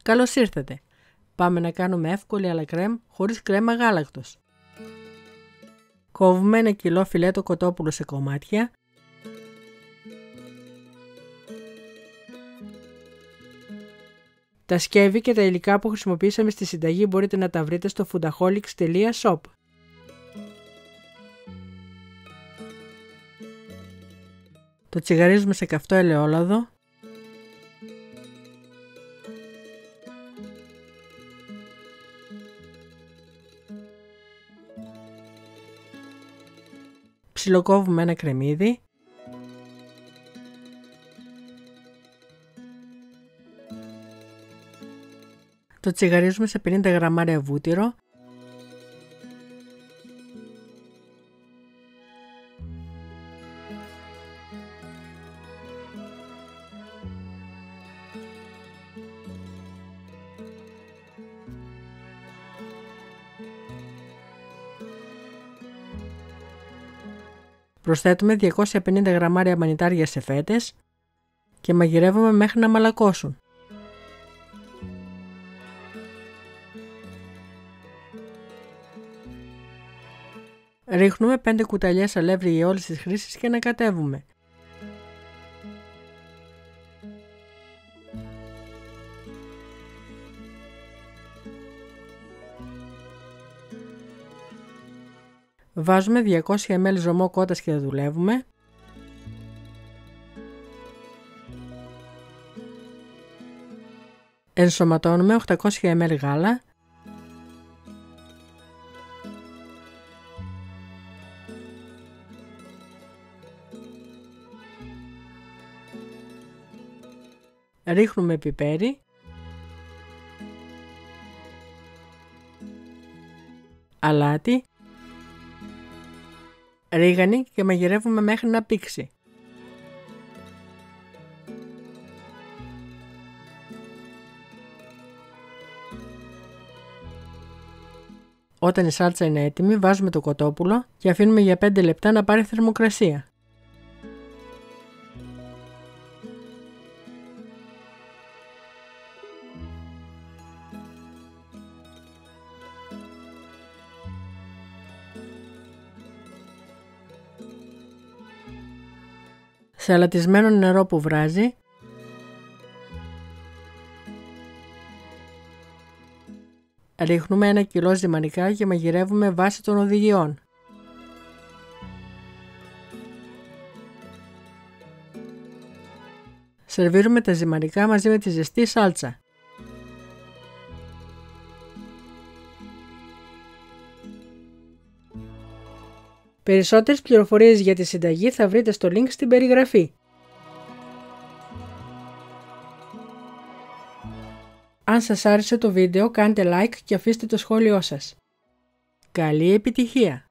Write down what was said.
Καλώς ήρθατε! Πάμε να κάνουμε εύκολη αλα κρέμ χωρίς κρέμα γάλακτος. Κόβουμε 1 κιλό φιλέτο κοτόπουλο σε κομμάτια. Τα σκεύη και τα υλικά που χρησιμοποιήσαμε στη συνταγή μπορείτε να τα βρείτε στο foodaholics.shop. Το τσιγαρίζουμε σε καυτό ελαιόλαδο. Ψιλοκόβουμε 1 κρεμμύδι. Το τσιγαρίζουμε σε 50 γραμμάρια βούτυρο. Προσθέτουμε 250 γραμμάρια μανιτάρια σε φέτες και μαγειρεύουμε μέχρι να μαλακώσουν. Ρίχνουμε 5 κουταλιές αλεύρι για όλες τις χρήσεις και ανακατεύουμε. Βάζουμε 200 ml ζωμό κότας και δουλεύουμε. Ενσωματώνουμε 800 ml γάλα. Ρίχνουμε πιπέρι. Αλάτι. Ρίγανη και μαγειρεύουμε μέχρι να πήξει. Όταν η σάλτσα είναι έτοιμη, βάζουμε το κοτόπουλο και αφήνουμε για 5 λεπτά να πάρει θερμοκρασία. Σε αλατισμένο νερό που βράζει, ρίχνουμε 1 κιλό ζυμανικά και μαγειρεύουμε βάσει των οδηγιών. Σερβίρουμε τα ζυμανικά μαζί με τη ζεστή σάλτσα. Περισσότερες πληροφορίες για τη συνταγή θα βρείτε στο link στην περιγραφή. Αν σας άρεσε το βίντεο κάντε like και αφήστε το σχόλιο σας. Καλή επιτυχία!